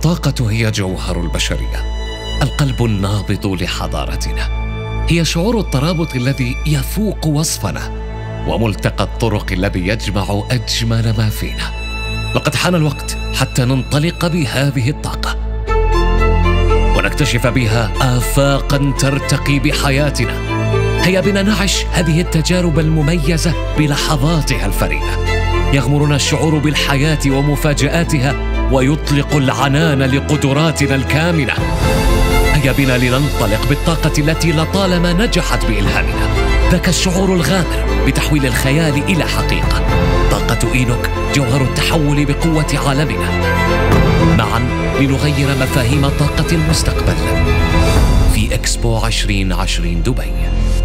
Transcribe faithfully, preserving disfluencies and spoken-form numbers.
الطاقة هي جوهر البشرية، القلب النابض لحضارتنا، هي شعور الترابط الذي يفوق وصفنا، وملتقى الطرق الذي يجمع أجمل ما فينا. لقد حان الوقت حتى ننطلق بهذه الطاقة ونكتشف بها آفاقاً ترتقي بحياتنا. هيا بنا نعش هذه التجارب المميزة بلحظاتها الفريدة. يغمرنا الشعور بالحياة ومفاجآتها، ويطلق العنان لقدراتنا الكامنة. هيا بنا لننطلق بالطاقة التي لطالما نجحت بإلهامنا، ذاك الشعور الغامر بتحويل الخيال إلى حقيقة. طاقة إينوك جوهر التحول بقوة عالمنا. معا لنغير مفاهيم طاقة المستقبل في إكسبو عشرين عشرين دبي.